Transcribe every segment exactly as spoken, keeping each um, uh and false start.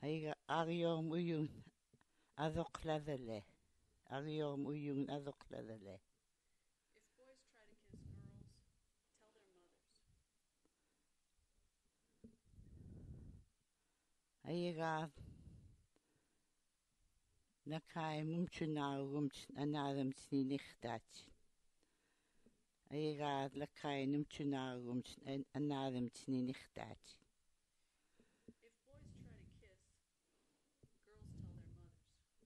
Aiga ariom uyun adokladele. Ariom uyun adokladele. If boys try to kiss girls, tell their mothers. Aiga nakai mumchuna rumch anadam tsni nichtach. Aiga lakai numchuna rumch anadam tsni nichtach. If boys try to kiss, girls tell their mothers.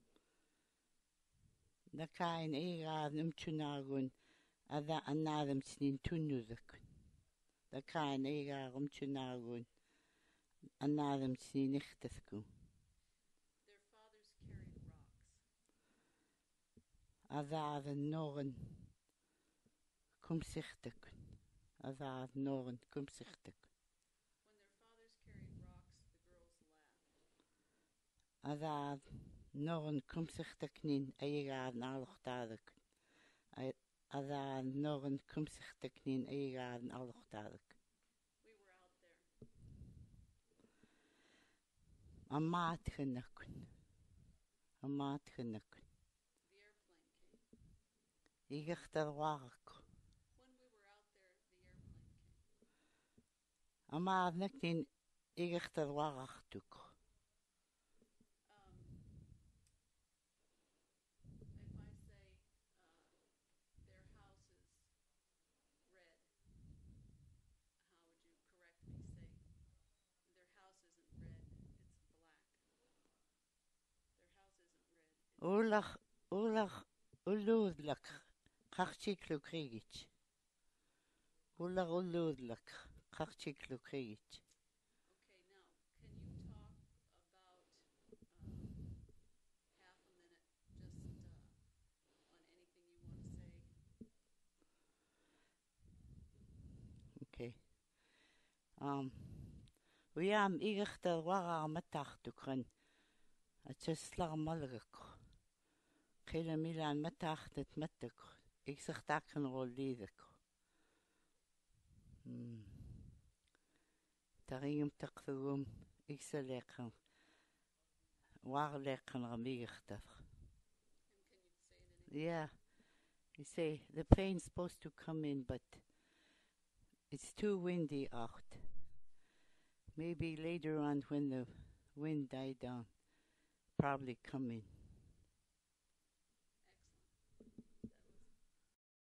Nakai aiga numchuna run ada anadam tsni tunuzak. Lakai aiga rumchuna run anadam tsni nichtasku. Their fathers carried rocks. Ada noren kumsichtek. Ada noren kumsichtek. When their fathers carried rocks, the girls laughed. Ada noren kumsichtek nin aiga nalochtadak. Ada noren kumsichtek nin aiga nalochtadak. We were out there. Amaat genakun. Amaat genakun. The airplane came. Igechtar warak. When we were out there, the airplane came. Amaat nakin igechtar warak tuk. Um, if I say uh, their house is red, how would you correct me? Say, their house isn't red, it's black. Their house isn't red. It's Ulach, ulach, uludlak. Kachiklu krigich. Ulach uludlak. Kachiklu krigich. Okay, now, can you talk about um, half a minute just uh, on anything you want to say? Okay. Um, we am igechtar warar matachtukren. Atjeslar malgak. Kila milan matachtet matuk. Ik zeg takken rollidik. Hmm. Taringum takthugum. Ik zal lekker. Waar lekker ramigechtar. And can you say it in English? Yeah. You say the plane's supposed to come in, but it's too windy out. Maybe later on when the wind died down, probably come in.